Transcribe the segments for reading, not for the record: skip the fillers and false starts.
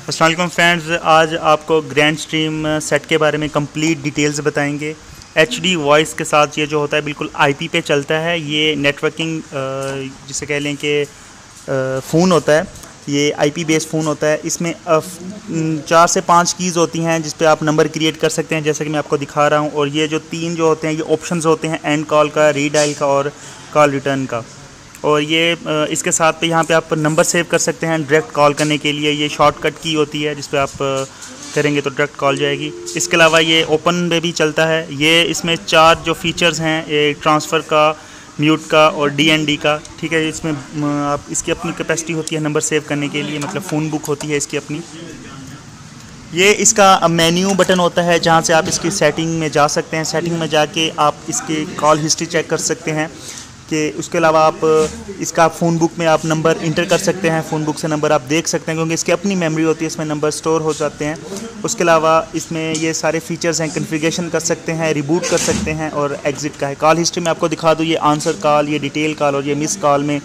अस्सलाम वालेकुम फ्रेंड्स, आज आपको ग्रैंड स्ट्रीम सेट के बारे में कंप्लीट डिटेल्स बताएंगे। HD वॉइस के साथ ये जो होता है बिल्कुल IP पे चलता है। ये नेटवर्किंग जिसे कह लें कि फ़ोन होता है, ये IP बेस्ड फ़ोन होता है। इसमें 4 से 5 कीज़ होती हैं जिस पे आप नंबर क्रिएट कर सकते हैं, जैसा कि मैं आपको दिखा रहा हूँ। और ये जो 3 जो होते हैं ये ऑप्शंस होते हैं, एंड कॉल का, रीडायल का और कॉल रिटर्न का। और ये इसके साथ पे यहाँ पे आप नंबर सेव कर सकते हैं डायरेक्ट कॉल करने के लिए। ये शॉर्टकट की होती है जिस पे आप करेंगे तो डायरेक्ट कॉल जाएगी। इसके अलावा ये ओपन में भी चलता है। ये इसमें 4 जो फीचर्स हैं, ये ट्रांसफ़र का, म्यूट का और DND का, ठीक है। इसमें आप इसकी अपनी कैपेसिटी होती है नंबर सेव करने के लिए, मतलब फ़ोन बुक होती है इसकी अपनी। ये इसका मेन्यू बटन होता है जहाँ से आप इसकी सेटिंग में जा सकते हैं। सेटिंग में जाके आप इसकी कॉल हिस्ट्री चेक कर सकते हैं कि उसके अलावा आप इसका फ़ोन बुक में आप नंबर इंटर कर सकते हैं। फ़ोन बुक से नंबर आप देख सकते हैं क्योंकि इसकी अपनी मेमोरी होती है, इसमें नंबर स्टोर हो जाते हैं। उसके अलावा इसमें ये सारे फीचर्स हैं, कॉन्फ़िगरेशन कर सकते हैं, रिबूट कर सकते हैं और एग्ज़िट का है। कॉल हिस्ट्री में आपको दिखा दूँ, ये आंसर कॉल, ये डिटेल कॉल और ये मिस कॉल में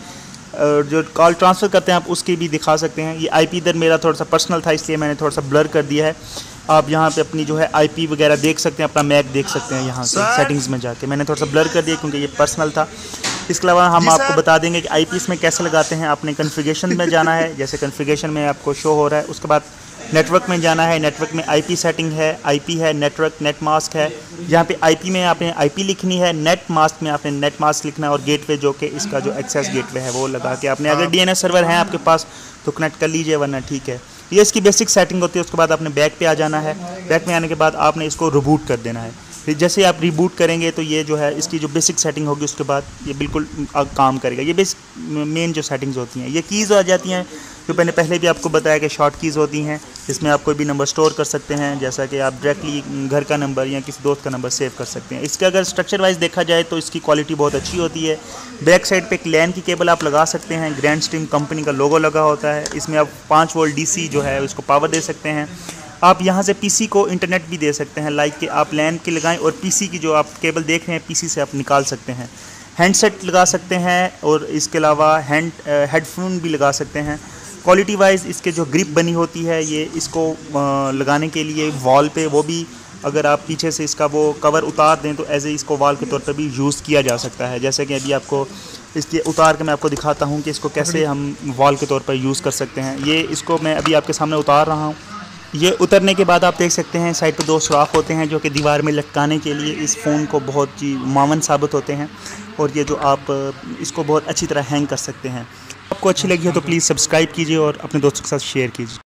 जो कॉल ट्रांसफ़र करते हैं आप उसकी भी दिखा सकते हैं। ये IP इधर मेरा थोड़ा सा पर्सनल था इसलिए मैंने थोड़ा सा ब्लर कर दिया है। आप यहाँ पे अपनी जो है IP वगैरह देख सकते हैं, अपना मैक देख सकते हैं यहाँ से सेटिंग्स में जाके। मैंने थोड़ा सा ब्लर कर दिया क्योंकि ये पर्सनल था। इसके अलावा हम आपको बता देंगे कि IP इसमें कैसे लगाते हैं। आपने कॉन्फ़िगरेशन में जाना है, जैसे कॉन्फ़िगरेशन में आपको शो हो रहा है। उसके बाद नेटवर्क में जाना है। नेटवर्क में IP सेटिंग है, IP है, नेटवर्क, नेट मास्क है। यहाँ पे IP में आपने IP लिखनी है, नेट मास्क में आपने नेट मास्क लिखना है और गेटवे जो कि इसका जो एक्सेस गेटवे है वो लगा के आपने, अगर DNS सर्वर है आपके पास तो कनेक्ट कर लीजिए, वरना ठीक है। ये इसकी बेसिक सेटिंग होती है। उसके बाद आपने बैक पे आ जाना है। बैक में आने के बाद आपने इसको रिबूट कर देना है। फिर जैसे आप रिबूट करेंगे तो ये जो है इसकी जो बेसिक सेटिंग होगी उसके बाद ये बिल्कुल काम करेगा। ये बेसिक मेन जो सेटिंग्स होती हैं, ये कीज़ आ जाती हैं जो मैंने पहले भी आपको बताया कि शॉर्ट कीज़ होती हैं, जिसमें आप कोई भी नंबर स्टोर कर सकते हैं, जैसा कि आप डायरेक्टली घर का नंबर या किसी दोस्त का नंबर सेव कर सकते हैं। इसके अगर स्ट्रक्चर वाइज देखा जाए तो इसकी क्वालिटी बहुत अच्छी होती है। बैक साइड पे एक लैन की केबल आप लगा सकते हैं, ग्रैंड स्ट्रीम कंपनी का लोगो लगा होता है। इसमें आप 5 वोल्ट DC जो है उसको पावर दे सकते हैं। आप यहाँ से PC को इंटरनेट भी दे सकते हैं, लाइक कि आप लैन की लगाएं और PC की जो आप केबल देख रहे हैं PC से आप निकाल सकते हैं। हैंडसेट लगा सकते हैं और इसके अलावा हेडफोन भी लगा सकते हैं। क्वालिटी वाइज इसके जो ग्रिप बनी होती है, ये इसको लगाने के लिए वॉल पे, वो भी अगर आप पीछे से इसका वो कवर उतार दें तो एज ए इसको वॉल के तौर पर भी यूज़ किया जा सकता है। जैसे कि अभी आपको इसके उतार के मैं आपको दिखाता हूँ कि इसको कैसे हम वॉल के तौर पर यूज़ कर सकते हैं। ये इसको मैं अभी आपके सामने उतार रहा हूँ। ये उतरने के बाद आप देख सकते हैं साइड पे 2 सुराख होते हैं जो कि दीवार में लटकाने के लिए इस फ़ोन को बहुत ही मावन साबित होते हैं। और ये जो आप इसको बहुत अच्छी तरह हैंग कर सकते हैं। आपको अच्छी लगी हो तो प्लीज़ सब्सक्राइब कीजिए और अपने दोस्तों के साथ शेयर कीजिए।